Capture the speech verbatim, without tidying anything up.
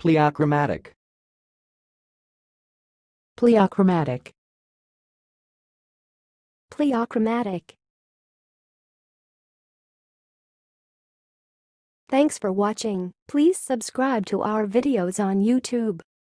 pleochromatic, pleochromatic, pleochromatic. Thanks for watching. Please subscribe to our videos on YouTube.